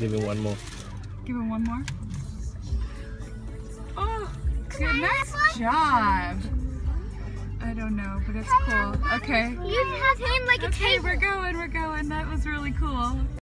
give me one more. Give him one more. Oh, good, nice job. I don't know, but it's cool. Okay. You have him like a Okay, table. we're going. That was really cool.